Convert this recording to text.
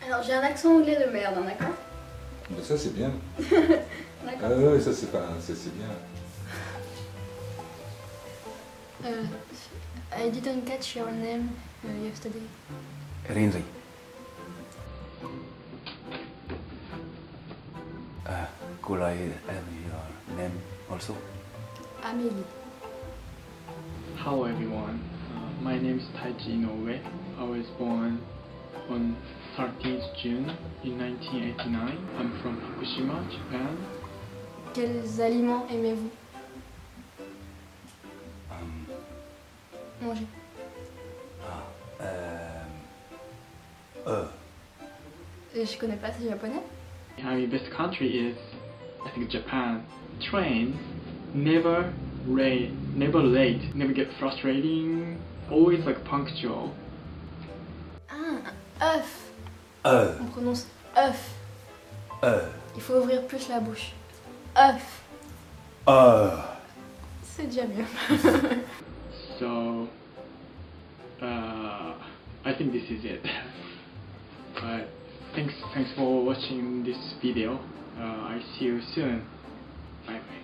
Alors j'ai un accent anglais de merde, hein, d'accord? Mais ça c'est bien. D'accord. Ouais, ça c'est pas, c'est bien. I didn't catch your name yesterday. Rinri. Could I have your name also? Amélie. Hello everyone, my name is Taiji Inoue. I was born on 13th June in 1989. I'm from Fukushima, Japan. Quels aliments aimez-vous manger? Je connais pas, c'est japonais. I mean, best country is, I think, Japan. Trains never late, never get frustrating, always like punctual. Ah, un œuf. On prononce œuf. Il faut ouvrir plus la bouche. œuf. C'est déjà mieux. So, I think this is it. But thanks for watching this video. I see you soon. Bye bye.